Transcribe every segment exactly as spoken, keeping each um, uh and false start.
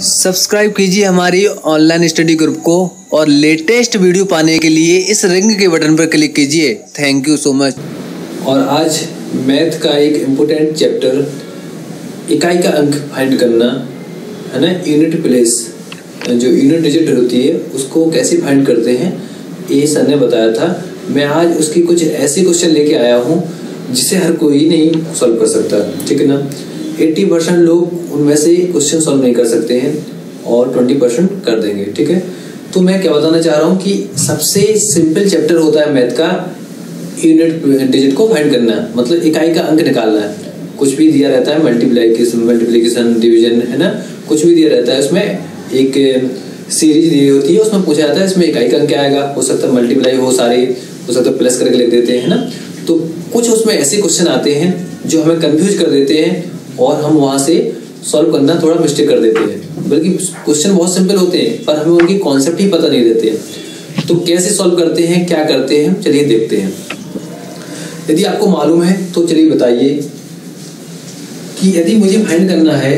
Subscribe कीजिए हमारी online study group को और लेटेस्ट वीडियो पाने के लिए इस रिंग के बटन पर क्लिक कीजिए। Thank you so much. और आज मैथ का एक इम्पोर्टेंट चैप्टर इकाई का अंक फाइंड करना है ना, यूनिट प्लेस जो यूनिट डिजिट होती है उसको कैसे फाइंड करते हैं ये सर ने बताया था। मैं आज उसकी कुछ ऐसे क्वेश्चन लेके आया हूँ जिसे हर कोई नहीं सॉल्व कर सकता, ठीक है ना। अस्सी परसेंट लोग उनमें से क्वेश्चन सॉल्व नहीं कर सकते हैं और बीस परसेंट कर देंगे, ठीक है। तो मैं क्या बताना चाह रहा हूँ कि सबसे सिंपल चैप्टर होता है मैथ का यूनिट डिजिट को फाइंड करना, मतलब इकाई का अंक निकालना है। कुछ भी दिया रहता है, मल्टीप्लाइकेशन मल्टीप्लिकेशन डिवीजन है ना, कुछ भी दिया रहता है। उसमें एक सीरीज दी होती है, उसमें पूछा जाता है इसमें इकाई का अंक क्या आएगा। हो सकता है मल्टीप्लाई हो सारे, हो सकता है प्लस करके लिख देते हैं, है ना। तो कुछ उसमें ऐसे क्वेश्चन आते हैं जो हमें कंफ्यूज कर देते हैं और हम वहां से सॉल्व करना थोड़ा मिस्टेक कर देते हैं। बल्कि क्वेश्चन बहुत सिंपल होते हैं पर हमें उनकी कॉन्सेप्ट ही पता नहीं रहते हैं। तो कैसे सॉल्व करते हैं, क्या करते हैं, चलिए देखते हैं। यदि आपको मालूम है तो चलिए बताइए कि यदि मुझे फाइंड करना है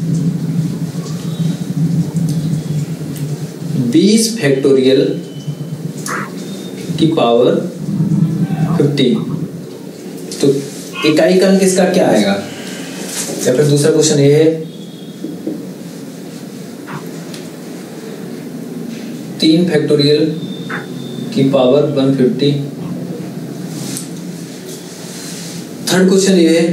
बीस फैक्टोरियल की पावर फिफ्टी, तो इकाई का अंक इसका क्या आएगा। या फिर दूसरा क्वेश्चन ये है तीन फैक्टोरियल की power one fifty. Third question ये है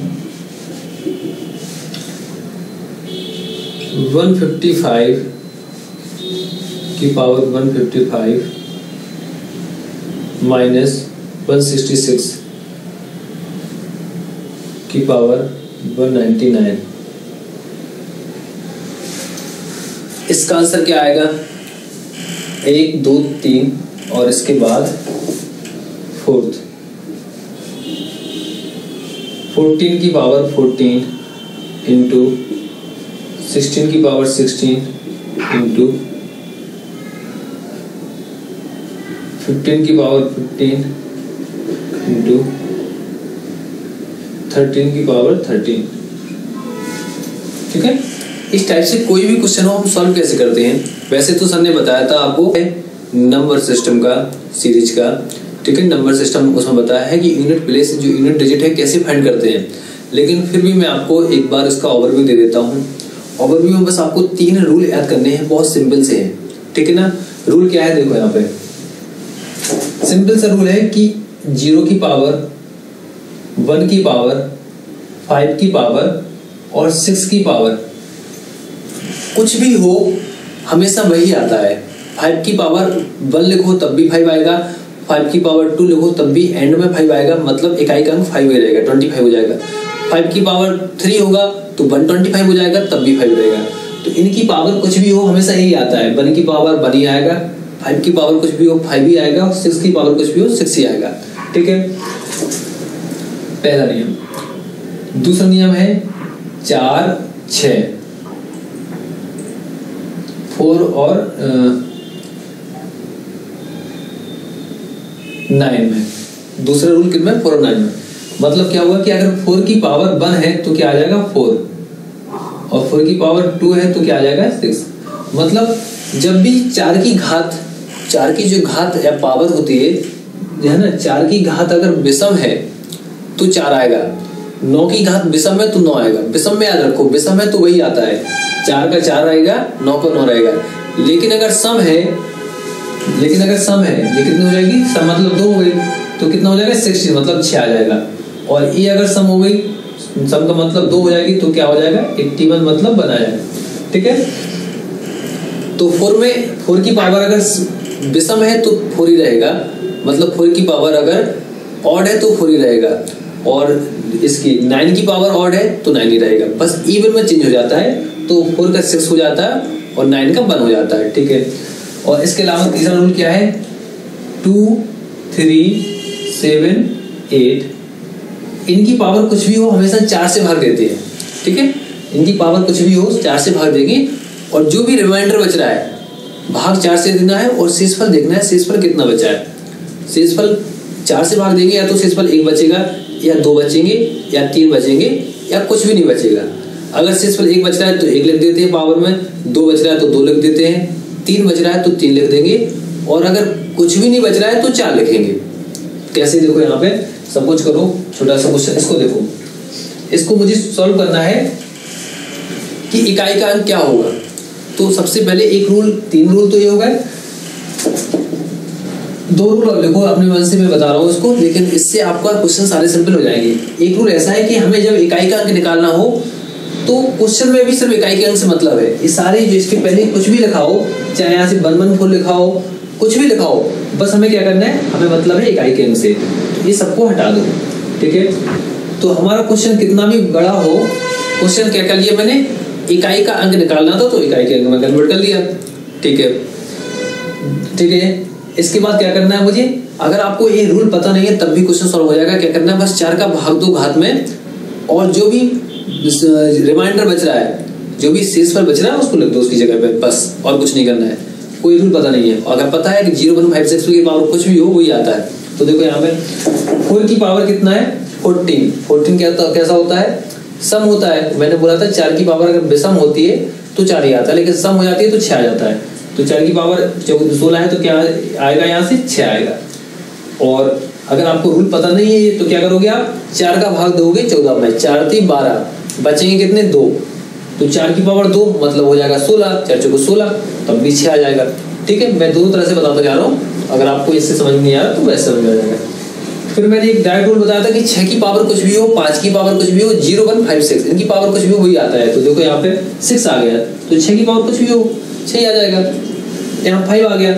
वन फिफ्टी फाइव की power one fifty five minus one sixty six की पावर वन नाइन्टी नाइन। इसका आंसर क्या आएगा, एक दो तीन और इसके बाद फोर्थ। फोर्टीन की पावर फोर्टीन इंटू सिक्सटीन की पावर सिक्सटीन इंटू फिफ्टीन की पावर फिफ्टीन इंटू थर्टीन की पावर थर्टीन, ठीक है। इस टाइप से कोई भी क्वेश्चन हो हम सॉल्व कैसे करते हैं। वैसे तो सर ने बताया था आपको नंबर सिस्टम का, सीरीज का, ठीक है। नंबर सिस्टम उसमें बताया है कि यूनिट प्लेस जो यूनिट डिजिट है कैसे फाइंड करते हैं। लेकिन फिर भी मैं आपको एक बार इसका ओवरव्यू दे देता हूँ। ओवरव्यू में बस आपको तीन रूल याद करने हैं, बहुत सिंपल से हैं, ठीक है ना। रूल क्या है, देखो यहाँ पे सिंपल सा रूल है कि जीरो की पावर, वन की पावर, फाइव की पावर और सिक्स की पावर, कुछ भी हो हमेशा वही आता है। फाइव की पावर वन लिखो तब भी फाइव आएगा, फाइव की पावर टू लिखो तब भी एंड में फाइव आएगा, मतलब इकाई का अंक फाइव ही रहेगा, ट्वेंटी फाइव हो जाएगा। फाइव की पावर थ्री होगा तो वन ट्वेंटी फाइव हो जाएगा, तब भी फाइव रहेगा। तो इनकी पावर कुछ भी हो हमेशा यही आता है। वन की पावर वन ही आएगा, फाइव की पावर कुछ भी हो फाइव ही आएगा और सिक्स की पावर कुछ भी हो सिक्स ही आएगा, ठीक है। पहला नियम। दूसरा नियम है चार छ, फोर और नाइन में। दूसरा रूल कितना, फोर और नाइन में। मतलब क्या हुआ कि अगर फोर की पावर वन है तो क्या आ जाएगा फोर, और फोर की पावर टू है तो क्या आ जाएगा सिक्स। मतलब जब भी चार की घात, चार की जो घात या पावर होती है है ना, चार की घात अगर विषम है तो चार आएगा। नौ की घात विषम है तो नौ आएगा। विषम में याद रखो, विषम है तो वही आता है, चार का चार रहेगा, नौ का नौ रहेगा। लेकिन अगर सम है, लेकिन अगर सम है ये कितनी हो जाएगी, सम मतलब दो हो गई तो कितना हो जाएगा सिक्सटीन, मतलब छह आ जाएगा। और ये अगर सम हो गई, सम का मतलब दो हो जाएगी तो क्या हो जाएगा इक्यासी, मतलब बना जाएगा, ठीक है। तो फोर में, फोर की पावर अगर विषम है तो फोर ही रहेगा, मतलब फोर की पावर अगर ऑड है तो फोर ही रहेगा, और इसकी नाइन की पावर ऑड है तो नाइन ही रहेगा। बस इवन में चेंज हो जाता है, तो फोर का सिक्स हो जाता है और नाइन का वन हो जाता है, ठीक है। और इसके अलावा तीसरा रूल क्या है, टू थ्री सेवन एट, इनकी पावर कुछ भी हो हमेशा चार से भाग देते हैं, ठीक है। इनकी पावर कुछ भी हो चार से भाग देंगे और जो भी रिमाइंडर बच रहा है भाग चार से देना है और शेषफल देखना है, शेषफल कितना बचा है। शेषफल चार से भाग देंगे या तो शेषफल एक बचेगा या दो बचेंगे या तीन बचेंगे या कुछ भी नहीं बचेगा। अगर सिक्स एक बच रहा है तो एक लिख देते हैं पावर में, दो बच रहा है तो दो लिख देते हैं, तीन बच रहा है तो तीन लिख देंगे, और अगर कुछ भी नहीं बच रहा है तो चार लिखेंगे। कैसे, देखो यहाँ पे सपोज करो छोटा सा क्वेश्चन, इसको देखो, इसको मुझे सॉल्व करना है कि इकाई का अंक क्या होगा। तो सबसे पहले एक रूल, तीन रूल तो ये होगा, दो रूल और लिखो अपने मन से, मैं बता रहा हूँ इसको, लेकिन इससे आपका क्वेश्चन सारे सिंपल हो जाएंगे। एक रूल ऐसा है कि हमें जब इकाई का अंक निकालना हो तो क्वेश्चन में भी सिर्फ इकाई के अंक से मतलब है। ये सारे जो इसके पहले कुछ भी लिखा हो, चाहे यहाँ से वन वन फोर लिखा हो, कुछ भी लिखा हो, बस हमें क्या करना है, हमें मतलब है इकाई के अंक से, ये सबको हटा दो। ठीक है, तो हमारा क्वेश्चन कितना भी बड़ा हो, क्वेश्चन क्या कर लिया मैंने, इकाई का अंक निकालना था तो इकाई के अंक में कन्वर्ट कर लिया। ठीक है, ठीक है। इसके बाद क्या करना है मुझे, अगर आपको ये रूल पता नहीं है तब भी क्वेश्चन सॉल्व हो जाएगा। क्या करना है, बस चार का भाग दो घात में, और जो भी रिमाइंडर बच रहा है, जो भी शेष पर बच रहा है उसको लिख दो उसकी जगह पे, बस, और कुछ नहीं करना है। कोई रूल पता नहीं है, अगर पता है कि जीरो वन फाइव सिक्स की पावर कुछ भी हो वही आता है। तो देखो यहाँ पे फोर की पावर कितना है, फोर्टीन। फोर्टीन क्या कैसा होता है, सम होता है। मैंने बोला था चार की पावर अगर विषम होती है तो चार ही आता है, लेकिन सम हो जाती है तो छह आ जाता है। तो चार की पावर सोलह है तो क्या आएगा, यहाँ से छह आएगा। और अगर आपको रूल पता नहीं है तो क्या करोगे आप, चार का भाग दोगे चौदह में, चार थी बारह, बचेंगे कितने, दो, तो चार की पावर दो मतलब हो जाएगा सोलह, चार चौको सोलह, तब भी छह आ जाएगा। ठीक है, मैं दोनों तरह से बताता जा रहा हूँ, अगर आपको इससे समझ नहीं आ रहा तो वैसे समझ आ जाएगा। फिर मैंने एक डायरेक्ट रूल बताया था कि छह की पावर कुछ भी हो, पांच की पावर कुछ भी हो, जीरो वन फाइव सिक्स इनकी पावर कुछ भी हो वही आता है। तो देखो यहाँ पे सिक्स आ गया, तो छह की पावर कुछ भी हो छह आ जाएगा। यहाँ फाइव आ गया,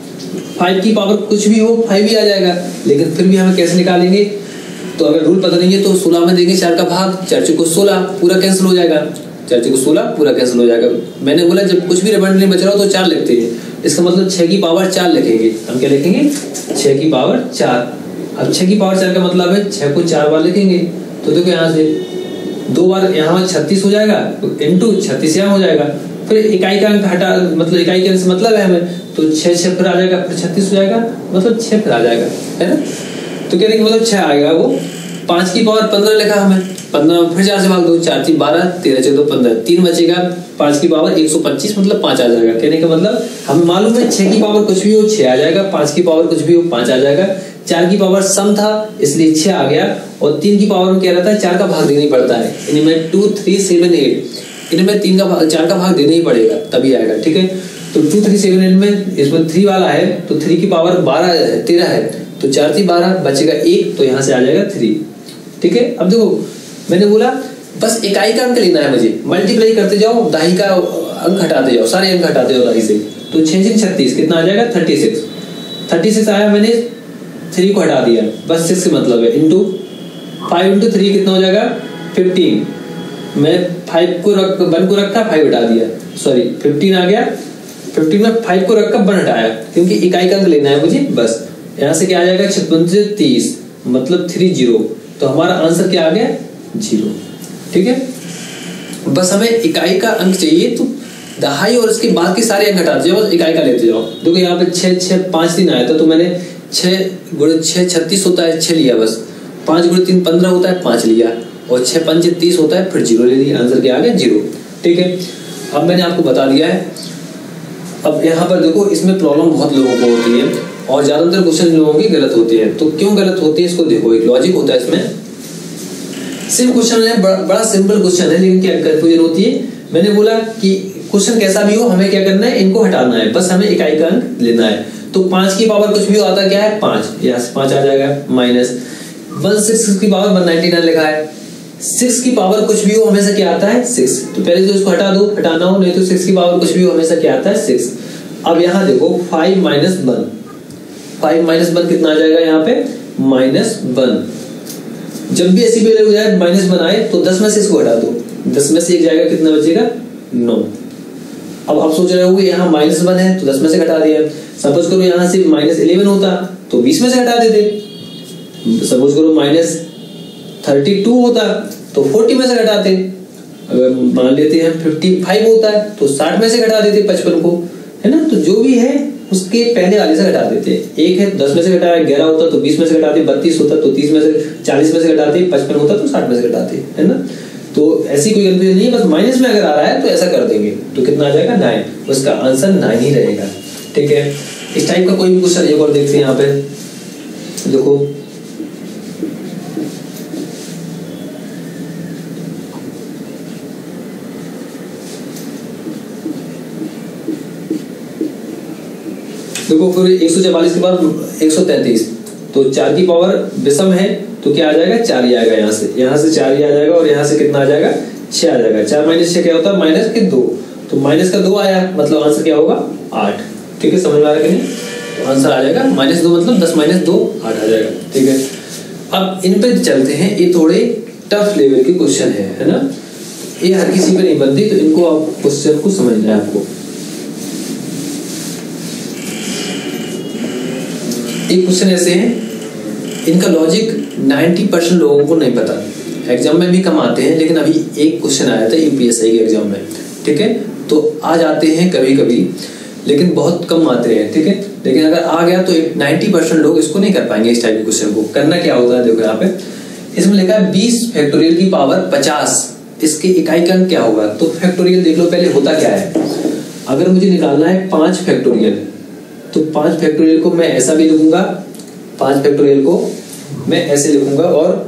फाइव की पावर कुछ भी हो फाइव ही आ जाएगा। लेकिन फिर भी हमें कैसे निकालेंगे, तो अगर रूल पता नहीं है तो सोलह में देंगे चार का भाग, चार चौको सोलह, पूरा कैंसिल हो जाएगा, चार चौको सोलह पूरा कैंसिल हो जाएगा। मैंने बोला जब कुछ भी रिमाइंडर नहीं बच रहा हो तो चार लिखते हैं, इसका मतलब छह की पावर चार लिखेंगे। हम क्या लिखेंगे, छह की पावर चार। अब छह की पावर चार का मतलब है छह को चार बार लिखेंगे। तो देखो यहाँ से दो बार यहाँ छत्तीस हो जाएगा, तो इंटू छत्तीस यहाँ हो जाएगा। फिर इकाई का अंक हटा, मतलब इकाई के अंक से मतलब है हमें, तो छह छह फिर आ जाएगा, फिर छत्तीस हो जाएगा, मतलब छह फिर आ जाएगा, है ना। तो कहने का मतलब छह आएगा वो। पांच की पावर पंद्रह लिखा हमें, पंद्रह फिर चार से भाग दो, चार तीन बारह, तेरह चौदह पंद्रह, तीन बचेगा, पांच की पावर एक सौ पच्चीस मतलब पांच आ जाएगा। कहने का मतलब हमें मालूम है छह की पावर कुछ भी हो छह आ जाएगा, पांच की पावर कुछ भी हो पांच आ जाएगा, चार की पावर सम था इसलिए छह आ गया, और तीन की पावर में क्या रहता है, चार का भाग देना ही पड़ता है। इनमें टू थ्री सेवन एट, इनमें तीन का भाग, चार का भाग देना ही पड़ेगा तभी आएगा। ठीक है, तो टू थ्री सेवन एट में इसमें थ्री वाला है, तो थ्री की पावर बारह तेरह है, तो चार थी बारह, बचेगा एक, तो यहाँ से आ जाएगा थ्री। ठीक है, अब देखो मैंने बोला बस इकाई का अंक लेना है मुझे, मल्टीप्लाई करते जाओ, दाही का अंक हटाते जाओ, सारे अंक हटाते जाओ दाही से, तो छह छह छत्तीस कितना आ जाएगा, थर्टी सिक्स। थर्टी सिक्स आया, मैंने थ्री को हटा दिया, बस सिक्स का मतलब है, इंटू फाइव इंटू थ्री कितना हो जाएगा, फिफ्टीन। मैं फाइव को रख वन को रखा, फाइव हटा दिया, सॉरी फिफ्टीन आ गया। फिफ्टीन में फाइव को रखकर वन हटाया, क्योंकि इकाई का अंक लेना है मुझे। बस यहाँ से क्या आ जाएगा, छप्पन से तीस मतलब थ्री जीरो, तो हमारा आंसर क्या आ गया, जीरो। ठीक है, बस हमें इकाई का अंक चाहिए, तो दहाई और इसके बाद के सारे अंक हटाते जाओ, इकाई का लेते जाओ। देखो यहाँ पे छह छह पांच दिन आया था, तो मैंने छह गुणे छह छत्तीस होता है, छह लिया बस। पांच गुणे तीन पंद्रह होता है, पांच लिया, और छह पंच तीस होता है, फिर जीरो ले लिया, आंसर क्या आ गया, जीरो। ठीक है, अब मैंने आपको बता दिया है। अब यहाँ पर देखो, इसमें प्रॉब्लम बहुत लोगों को होती है, और ज्यादातर क्वेश्चन लोगों की गलत होती है। तो क्यों गलत होती है इसको देखो, एक लॉजिक होता है इसमें। सिर्फ क्वेश्चन है, बड़ा, बड़ा सिंपल क्वेश्चन है, लेकिन क्या कंफ्यूजन होती है। मैंने बोला कि क्वेश्चन कैसा भी हो हमें क्या करना है, इनको हटाना है, बस हमें इकाई का अंक लेना है। तो पांच की पावर कुछ भी हो आता क्या है, पांच, यहाँ से पांच आ जाएगा, माइनस वन सिक्स की पावर वन नाइनटी नाइन लिखा है। सिक्स की पावर कुछ भी हो हमेशा क्या आता है, सिक्स। तो पहले तो इसको हटा दो, हटाना हो, नहीं तो सिक्स की पावर कुछ भी हो हमेशा क्या आता है, सिक्स। अब यहाँ देखो five minus one, five minus one कितना आ जाएगा यहाँ पे, माइनस वन। जब भी ऐसी वैल्यू हो जाए माइनस वन आए तो दस में से इसको हटा दो, दस में से एक जाएगा, कितना बचेगा, नौ। अब आप सोच रहे होंगे यहाँ माइनस वन है तो दस में से घटा दिया। सपोज करो यहाँ से माइनस इलेवन होता तो बीस में से घटा देते। सपोज करो माइनस थर्टी टू होता तो फोर्टी में से घटाते। अगर मान लेते हैं फिफ्टी फाइव होता है तो साठ में से घटा देते पचपन को, है ना। तो जो भी है उसके पहले वाले से घटा देते। एक है दस में से घटाया, ग्यारह होता तो बीस में से घटाते, बत्तीस होता तो तीस में से, चालीस में से घटाते, पचपन होता तो साठ में से घटाते, है ना। तो ऐसी कोई कंफ्यूजन नहीं है, बस माइनस में अगर आ रहा है तो ऐसा कर देंगे तो कितना आ जाएगा नाइन, उसका आंसर नाइन ही रहेगा। ठीक है, इस टाइप का कोई भी क्वेश्चन एक और देखते हैं यहाँ पे। देखो देखो फिर एक सौ चवालीस के बाद एक सौ तैंतीस, तो चार की पावर विषम है तो क्या आ जाएगा, चार ही आएगा, यहाँ से यहाँ से चार ही आ जाएगा और यहाँ से कितना आ जाएगा, छह आ जाएगा। चार माइनस छह क्या होता है, माइनस के दो, तो माइनस का दो आया मतलब आंसर क्या होगा, आठ। ठीक है, समझ में आ रहा है कि नहीं, तो आंसर आ जाएगा माइनस दो मतलब दस माइनस दो आठ आ जाएगा। ठीक है, अब इन पे चलते हैं, ये थोड़े टफ लेवल के क्वेश्चन है, है ना, ये हर किसी पे नहीं बनती, तो इनको आप क्वेश्चन को समझना है आपको। एक क्वेश्चन ऐसे हैं, इनका लॉजिक नब्बे परसेंट लोगों को नहीं पता, एग्जाम में भी कम आते हैं, लेकिन अभी एक क्वेश्चन आया था यूपीएससी के एग्जाम में। ठीक है, तो आ जाते हैं कभी कभी, लेकिन बहुत कम आते हैं। ठीक है, लेकिन अगर आ गया तो नब्बे परसेंट लोग इसको नहीं कर पाएंगे। इस टाइप के क्वेश्चन को करना क्या होता है, देखो यहाँ पे इसमें लिखा है बीस फैक्टोरियल की पावर पचास, इसके इकाई का अंक क्या होगा। तो फैक्टोरियल देख लो पहले होता क्या है। अगर मुझे निकालना है पांच फैक्टोरियल, तो पांच फैक्टोरियल को मैं ऐसा भी लिखूंगा, पांच फैक्टोरियल को मैं ऐसे लिखूंगा, और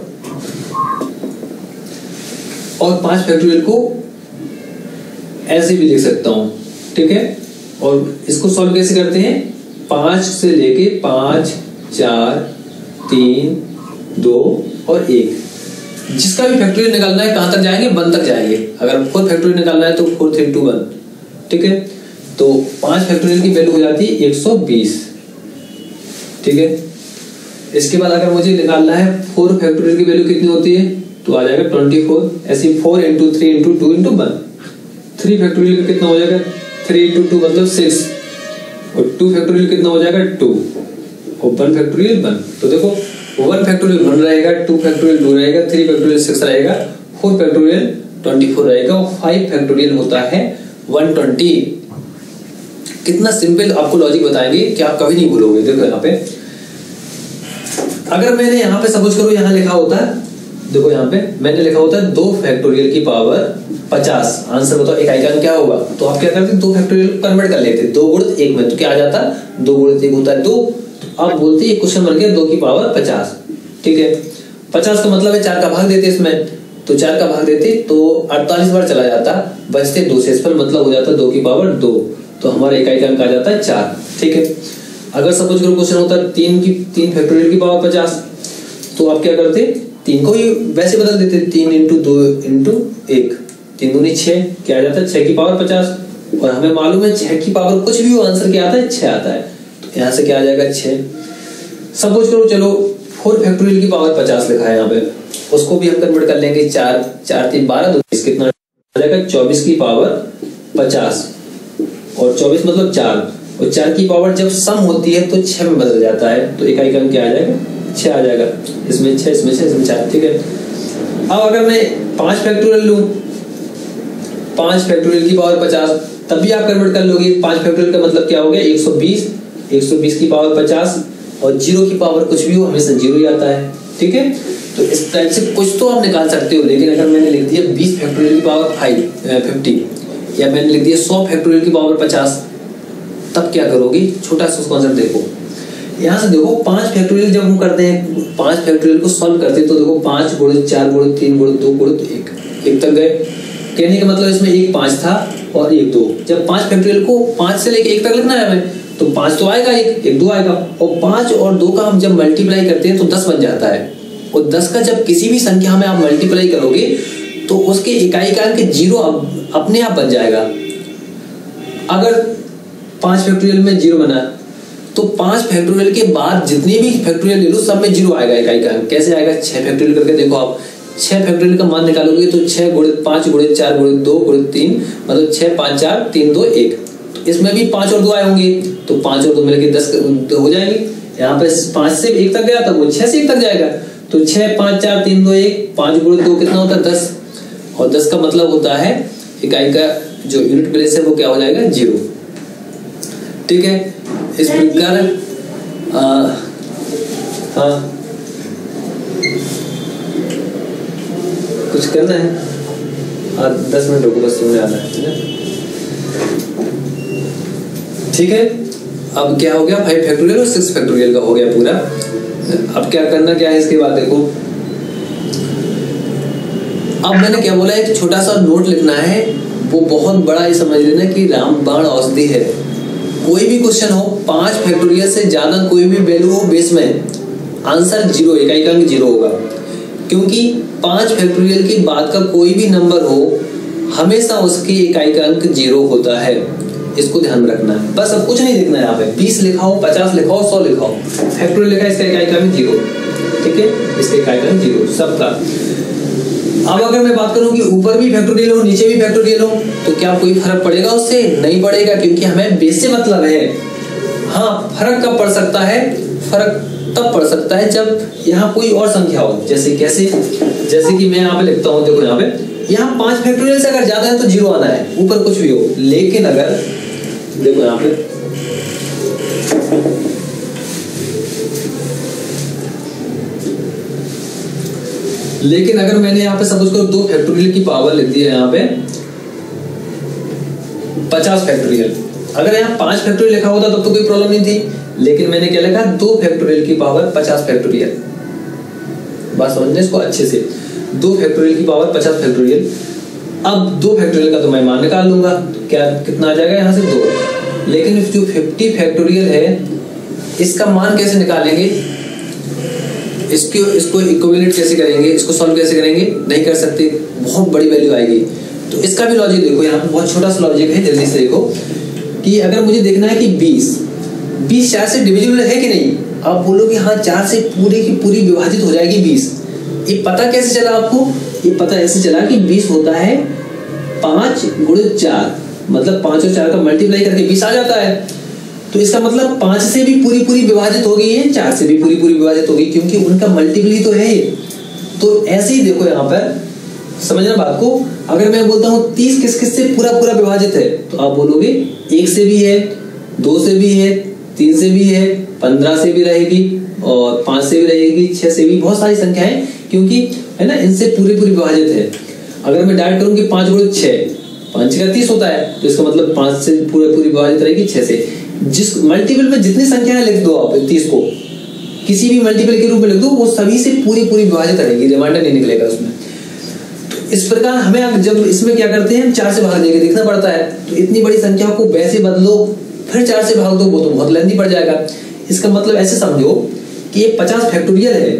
और पांच फैक्टोरियल को ऐसे भी लिख सकता हूं। ठीक है, और इसको सॉल्व कैसे करते हैं, पांच से लेके पांच, चार, तीन, दो और एक, जिसका भी फैक्टोरियल निकालना है कहां तक जाएंगे, वन तक जाएंगे। अगर फोर फैक्टोरियल निकालना है तो फोर थ्री टू वन। ठीक है, तो पांच फैक्टोरियल की वैल्यू हो जाती है एक सौ बीस। ठीक है, इसके बाद अगर मुझे निकालना है फोर फैक्टोरियल की वैल्यू कितनी होती है, तो आ जाएगा ट्वेंटी फोर। ऐसे four into three into two into one, three factorial का कितना हो जाएगा, थ्री इंटू टू मतलब सिक्स, और टू फैक्टोरियल कितना हो जाएगा टू, और वन फैक्टोरियल वन। तो देखो वन फैक्टोरियल वन रहेगा, टू फैक्टोरियल टू रहेगा, थ्री फैक्टोरियल सिक्स रहेगा, फोर फैक्टोरियल ट्वेंटी फोर रहेगा, और फाइव फैक्टोरियल होता है वन ट्वेंटी। कितना सिंपल आपको लॉजिक बताएंगे कि आप कभी नहीं भूलोगे। देखो यहाँ पे अगर मैंने यहाँ पे सपोज करो यहाँ लिखा होता है, देखो यहाँ पे मैंने लिखा होता है दो फैक्टोरियल की पावर पचास, आंसर बताओ इकाई का क्या होगा। तो आप क्या करते, दो फैक्टोरियल कन्वर्ट कर लेते, दो गुणित एक में, तो क्या आ जाता, दो गुणित एक होता है दो। तो आप बोलते हैं क्वेश्चन बन गया दो की पावर पचास। ठीक है, पचास का मतलब है चार का भाग देते इसमें, तो चार का भाग देते तो अड़तालीस बार चला जाता, बचते दो से, इस पर मतलब हो जाता दो की पावर दो, तो हमारा इकाई का अंक आ जाता है चार। ठीक है, अगर सपोज करो क्वेश्चन होता है तीन की तीन फैक्टोरियल की पावर पचास, तो आप क्या करते, तीन को ही वैसे बदल देते, तीन इंटू दो इंटू एक, तीन दूनी छह, क्या आ जाता है छह की पावर पचास, और हमें मालूम है छह की पावर कुछ भी हो आंसर क्या आता है, छह आता है, तो यहाँ से क्या आ जाएगा छह। सपोज करो चलो फोर फैक्टोरियल की पावर पचास लिखा है यहाँ पे, उसको भी हम कन्वर्ट कर लेंगे, चार चार तीन बारह, दो बीस, कितना आ जाएगा चौबीस की पावर पचास, और चौबीस मतलब चार, और चार की पावर जब सम होती है तो छह में बदल जाता है, तो इकाई का अंक क्या आ जाएगा, छह आ जाएगा। इसमें छह, इसमें छह, इसमें चार। ठीक है, अब अगर मैं पांच फैक्टोरियल लूं, पांच फैक्टोरियल की पावर पचास, तब भी आप कन्वर्ट कर लोगे। पांच फैक्टोरियल का मतलब क्या हो गया, एक सौ बीस, एक सौ बीस की पावर पचास, और जीरो की पावर कुछ भी हो हमेशा जीरो ही आता है। ठीक है, तो इस टाइप से कुछ तो आप निकाल सकते हो, लेकिन अगर मैंने लिख दिया बीस फैक्टोरियल की पावर फाइव फिफ्टी, या मैंने लिख दिया सौ फैक्टोरियल की पावर पचास, तब क्या करोगी, छोटा सा कॉन्सेप्ट देखो। यहाँ से देखो पांच फैक्टोरियल जब हम करते हैं, पांच फैक्टोरियल को सॉल्व करते हैं, तो देखो पांच गुणित चार गुणित तीन गुणित दो गुणित एक, एक तक गए। कहने का मतलब इसमें एक पांच था और एक दो, जब पांच फैक्टोरियल को पांच से लेके एक तक लिखना है हमें, तो पांच तो आएगा, एक एक दो आएगा, और पांच और दो का हम जब मल्टीप्लाई करते हैं तो दस बन जाता है, और दस का जब किसी भी संख्या में आप मल्टीप्लाई करोगे तो उसके इकाई का अंक जीरो अपने आप बन जाएगा। अगर पांच फैक्टोरियल में जीरो बना, तो पांच फैक्टोरियल के बाद जितने भी फैक्टोरियल ले लो सब में जीरो आएगा इकाई का अंक। कैसे आएगा, छह फैक्टोरियल करके देखो आप, छह फैक्टोरियल का मान निकालोगे तो छह गुणित पांच गुणित चार गुणित दो गुणित तीन, मतलब छह पांच चार तीन दो एक, तो इसमें भी पांच और दो आए होंगे, तो पांच और दो मिलकर दस हो जाएंगे। यहाँ पे पांच से एक तक गया था, वो छह से एक तक जाएगा, तो छह पांच चार तीन दो एक, पांच गुणित दो कितना होता है दस, और दस का मतलब होता है इकाई का जो यूनिट प्लेस है वो क्या हो जाएगा, जीरो। ठीक है, इस प्रकार हाँ कुछ करना है। दस मिनट रुको, बस सुनने आना है। ठीक है, अब क्या हो गया, फाइव फैक्टोरियल और सिक्स फैक्टोरियल का हो गया पूरा। अब क्या करना क्या है इसके बाद देखो, अब मैंने क्या बोला, एक छोटा सा नोट लिखना है, वो बहुत बड़ा ये समझ लेना कि रामबाण औषधि है। कोई भी क्वेश्चन हो, पांच फैक्टोरियल से ज्यादा कोई भी वैल्यू हो बेस में, आंसर जीरो, इकाई का अंक जीरो होगा। क्योंकि पांच फैक्टोरियल के बाद का कोई भी नंबर हो, हमेशा उसकी इकाई का अंक जीरो होता है। इसको ध्यान में रखना है, बस अब कुछ नहीं लिखना है। यहाँ पे बीस लिखाओ, पचास लिखाओ, सौ लिखाओ, फैक्टोरियल लिखा है, इसका इकाई का अंक जीरो। ठीक है, इसका इकाई का अंक जीरो सबका। अब अगर मैं बात करूं कि ऊपर भी फैक्टोरियल हो, नीचे भी फैक्टोरियल हो, तो क्या कोई फर्क पड़ेगा उससे? नहीं पड़ेगा, क्योंकि हमें बेस से मतलब है। हाँ, फर्क कब पड़ सकता है? फर्क तब पड़ सकता है जब यहाँ कोई और संख्या हो। जैसे कैसे? जैसे कि मैं यहाँ पे लिखता हूँ, देखो यहाँ पे, यहाँ पांच फैक्टोरियल से अगर ज्यादा है तो जीरो आना है, ऊपर कुछ भी हो। लेकिन अगर देखो यहाँ पे लेकिन अगर मैंने यहाँ पे सपोज करो दो फैक्टोरियल की पावर लिख दी है, यहाँ पे पचास फैक्टोरियल। अगर यहाँ पांच फैक्टोरियल लिखा होता तब तो कोई प्रॉब्लम नहीं थी, लेकिन मैंने क्या लिखा, दो फैक्टोरियल की पावर पचास फैक्टोरियल। बात समझना इसको अच्छे से, दो फैक्टोरियल की पावर पचास फैक्टोरियल। अब दो फैक्टोरियल का तो मैं मान निकाल लूंगा, क्या कितना आ जाएगा यहाँ से, दो। लेकिन जो फिफ्टी फैक्टोरियल है, इसका मान कैसे निकालेंगे, इसको इसको इक्विवेलेंट कैसे करेंगे, इसको सॉल्व कैसे करेंगे? नहीं कर सकते, बहुत बड़ी वैल्यू आएगी। तो इसका भी लॉजिक देखो, यहाँ पे बहुत छोटा सा लॉजिक है, जल्दी से देखो कि अगर मुझे देखना है कि बीस बीस चार से डिविजिबल है कि नहीं। आप बोलोगे हाँ, चार से पूरी की पूरी विभाजित हो जाएगी बीस। ये पता कैसे चला आपको? ये पता ऐसे चला कि बीस होता है पांच गुणित चार, मतलब पांच और चार का मल्टीप्लाई करके बीस आ जाता है। तो इसका मतलब पांच से भी पूरी पूरी विभाजित हो गई है, चार से भी पूरी पूरी विभाजित हो गई, क्योंकि उनका मल्टीपल ही तो है। तो ऐसे ही देखो यहाँ पर, समझना बात को। अगर मैं बोलता हूँ तीस किस किस से पूरा पूरा विभाजित है, तो आप बोलोगे एक से भी है, दो से भी है, तीन से भी है, पंद्रह से भी रहेगी, और पांच से भी रहेगी, छह से भी, बहुत सारी संख्या है, क्योंकि है ना, इनसे पूरी पूरी विभाजित है। अगर मैं डायरेक्ट करूँ कि पांच गुणित छह, पांच का तीस होता है, तो इसका मतलब पांच से पूरी पूरी विभाजित रहेगी छह से। जिस मल्टीपल में जितनी संख्या है लिख दो आप, तीस को किसी भी मल्टीपल के रूप में लिख दो, वो सभी से पूरी पूरी विभाजित रहेगी, रिमाइंडर नहीं निकलेगा उसमें। तो इस प्रकार हमें जब इसमें क्या करते हैं, हम चार से भाग देके देखना पड़ता है। तो इतनी बड़ी संख्या को वैसे बदलो, फिर चार से भाग दो, वो तो बहुत लेंथी पड़ जाएगा। इसका मतलब ऐसे समझो कि ये पचास फैक्टोरियल है।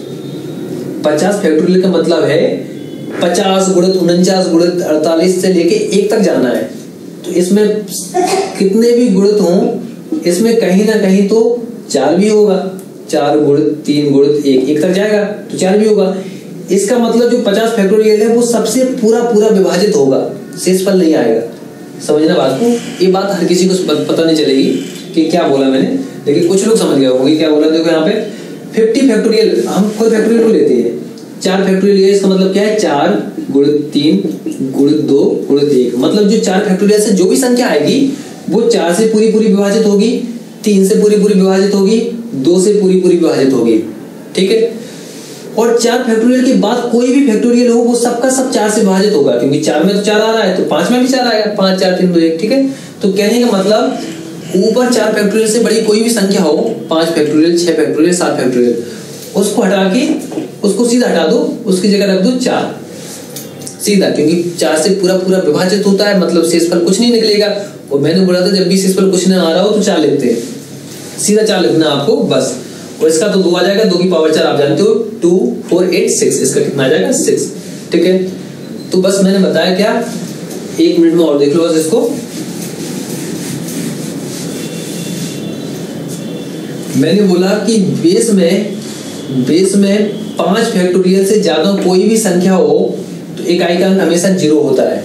पचास फैक्टोरियल का मतलब है पचास गुणित उनचास गुणित अड़तालीस से लेके एक तक जाना है। तो इसमें कितने भी गुणित हों, इसमें कहीं ना कहीं तो चार भी होगा, चार गुणित तीन गुणित एक, एक तक जाएगा तो चार भी होगा। इसका मतलब जो पचास फैक्टोरियल है वो सबसे पूरा पूरा विभाजित होगा, शेषफल नहीं आएगा। समझना बात को, ये बात हर किसी को पता नहीं चलेगी कि क्या बोला मैंने, लेकिन कुछ लोग समझ गए होंगे क्या बोला। देखो यहाँ पे फिफ्टी फैक्टोरियल, हम खुद फैक्टोरियल को लेते हैं, चार फैक्टोरियल है, इसका मतलब क्या है, चार गुणित तीन गुणित दो गुणित एक। मतलब जो चार फैक्टोरियल से जो भी संख्या आएगी वो चार से पूरी पूरी विभाजित होगी, तीन से पूरी पूरी विभाजित होगी, दो से पूरी पूरी विभाजित होगी। ठीक है, और चार फैक्टोरियल के बाद कोई भी फैक्टोरियल हो वो सबका सब चार से विभाजित होगा, क्योंकि चार में तो चार आ रहा है तो पांच में भी चार आएगा, पांच चार तीन दो एक। ठीक है, तो कहने का मतलब ऊपर चार फैक्टोरियल से बड़ी कोई भी संख्या हो, पांच फैक्टोरियल, छह फैक्टोरियल, सात फैक्टोरियल, उसको हटा के उसको सीधा हटा दो, उसकी जगह रख दो चार सीधा, क्योंकि चार से पूरा पूरा विभाजित होता है, मतलब शेषफल कुछ नहीं निकलेगा। और मैंने बोला था जब भी शेषफल कुछ नहीं आ रहा हो तो चार लिखते हैं, सीधा चार लिखना आपको बस। और इसका तो दो आ जाएगा, दो की पावर चार आप जानते हो, टू फोर एट सिक्स, इसका कितना आ जाएगा, सिक्स। ठीक है, तो बस मैंने बताया क्या, एक मिनट में और देख लो बस इसको। मैंने बोला कि बेस में बेस में पांच फैक्टोरियल से ज्यादा कोई भी संख्या हो तो इकाई का अंक हमेशा जीरो होता है।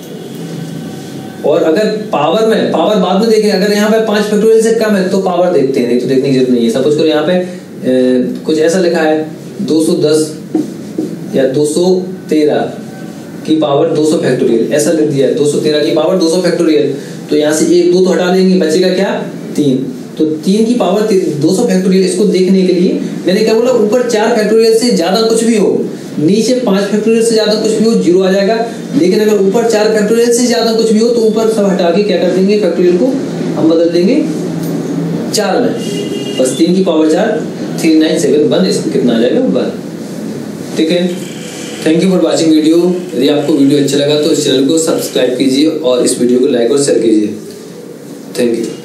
और अगर पावर में, पावर बाद में देखें, अगर यहाँ पे पांच फैक्टोरियल से कम है तो पावर देखते हैं, नहीं तो देखने की जरूरत नहीं है। सपोज करो यहाँ पे ए, कुछ ऐसा लिखा है दो सौ दस या दो सौ तेरह की पावर दो सौ फैक्टोरियल, ऐसा लिख दिया है दो सौ तेरह की पावर दो सौ फैक्टोरियल। तो यहाँ से एक दो तो हटा देंगे, बचेगा क्या, तीन। तो तीन की पावर दो सौ फैक्टोरियल, इसको देखने के लिए मैंने क्या बोला, ऊपर चार फैक्टोरियल से ज्यादा कुछ भी हो नीचे पांच फैक्टोरियल से ज्यादा कुछ भी हो जीरो आ जाएगा, लेकिन अगर ऊपर चार फैक्टोरियल से ज्यादा कुछ भी हो तो ऊपर सब हटा के क्या कर देंगे, फैक्टोरियल को हम बदल देंगे चार में, बस तीन की पावर चार, थ्री नाइन सेवन वन, इसमें कितना आ जाएगा वन। ठीक है, thank you for watching video. यदि आपको वीडियो अच्छा लगा तो इस चैनल को सब्सक्राइब कीजिए और इस वीडियो को लाइक और शेयर कीजिए। Thank you.